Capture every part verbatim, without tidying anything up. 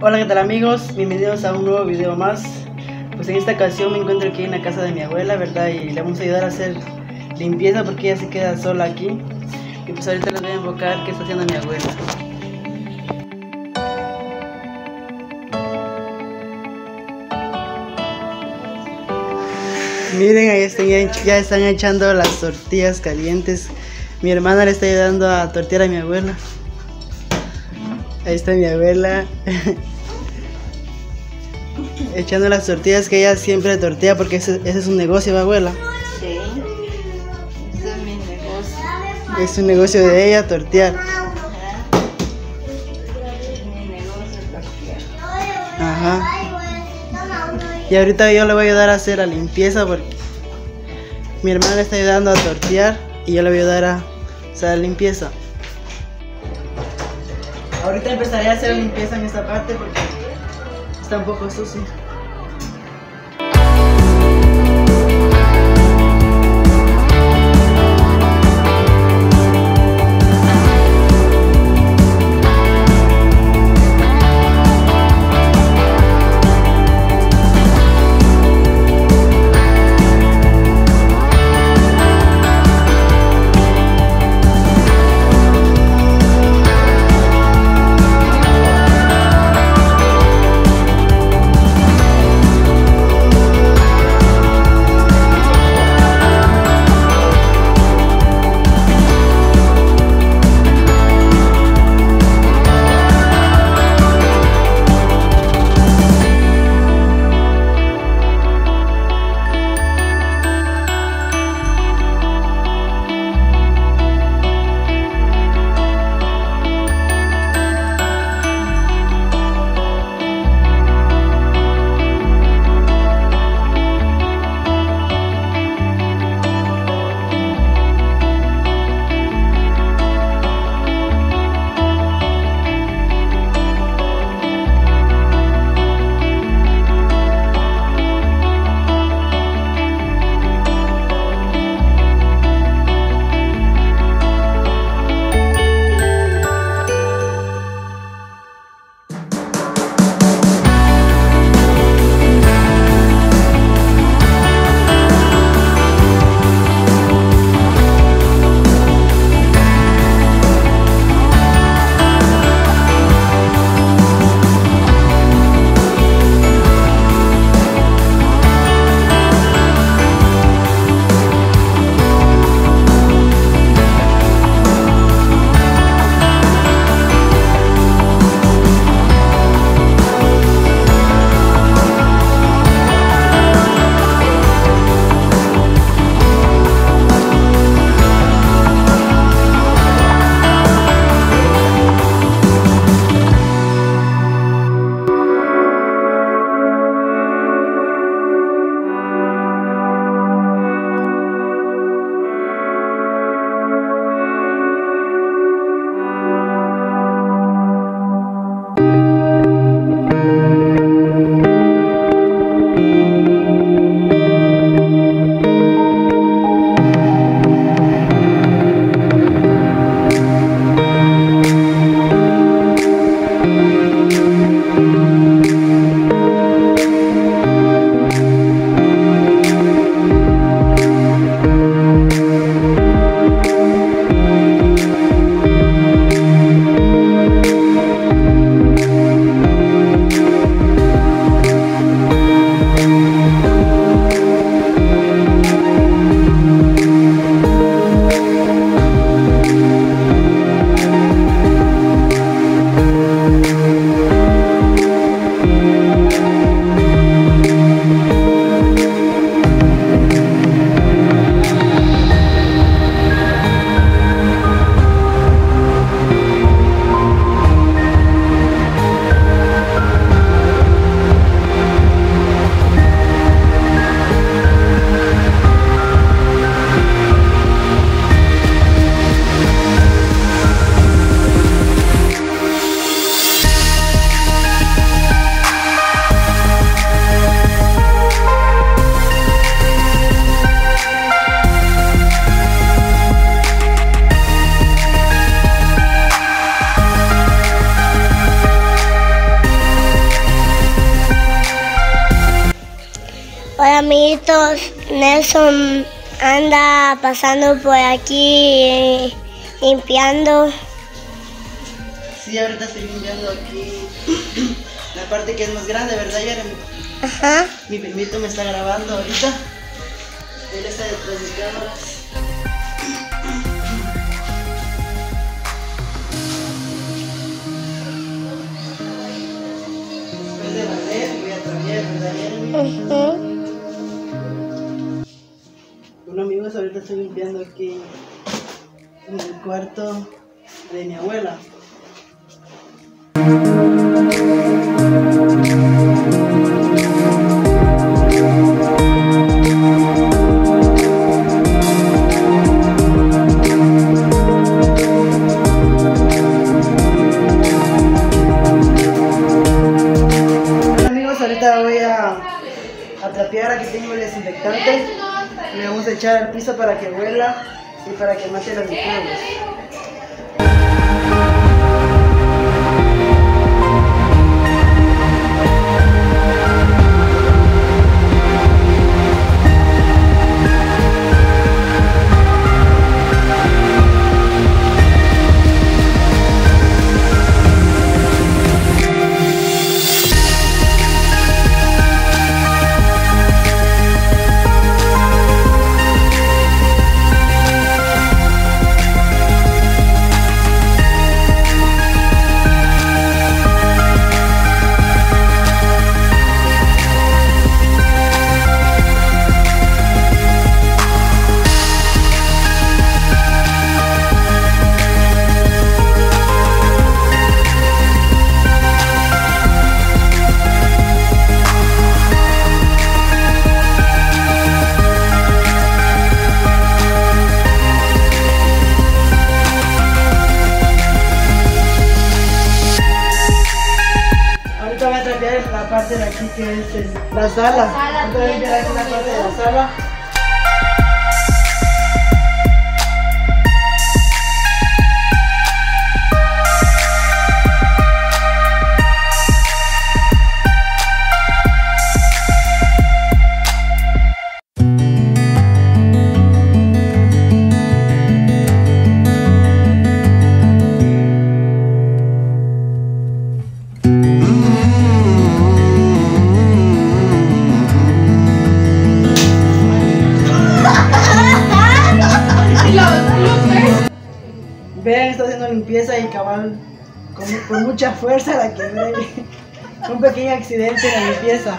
Hola, ¿qué tal amigos? Bienvenidos a un nuevo video más. Pues en esta ocasión me encuentro aquí en la casa de mi abuela, ¿verdad? Y le vamos a ayudar a hacer limpieza porque ella se queda sola aquí. Y pues ahorita les voy a enfocar qué está haciendo mi abuela. Miren, ahí están, ya están echando las tortillas calientes. Mi hermana le está ayudando a tortear a mi abuela. Ahí está mi abuela echando las tortillas que ella siempre tortea porque ese, ese es un negocio, ¿va, abuela? Sí, ese es mi negocio. Es un negocio de ella tortear. Ajá. Es mi negocio tortear. Ajá. Y ahorita yo le voy a ayudar a hacer la limpieza porque mi hermana le está ayudando a tortear y yo le voy a ayudar a hacer la limpieza. Ahorita empezaré a hacer limpieza en esta parte porque está un poco sucio. Hola amiguitos, Nelson anda pasando por aquí eh, limpiando. Sí, ahorita estoy limpiando aquí la parte que es más grande, ¿verdad, Jeremy? Ajá. Mi primito me está grabando ahorita. Él está detrás de cámaras. Después de barrer voy a trapear, ¿verdad, Jeremy? Uh-huh. Bueno amigos, ahorita estoy limpiando aquí en el cuarto de mi abuela. Bueno amigos, ahorita voy a, a trapear. Aquí tengo el desinfectante. Le vamos a echar al piso para que huela y para que mate los microbios. Voy a trapear la parte de aquí que es el, la sala. Voy a limpiar aquí la parte de la sala. Vean, está haciendo limpieza y cabal con, con mucha fuerza la quebré. Un pequeño accidente en la limpieza.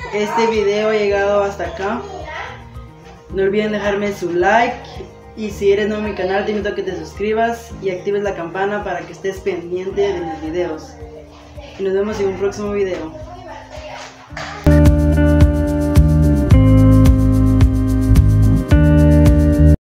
este video ha llegado hasta acá. No olviden dejarme su like. Y si eres nuevo en mi canal, te invito a que te suscribas y actives la campana para que estés pendiente de mis videos. Y nos vemos en un próximo video.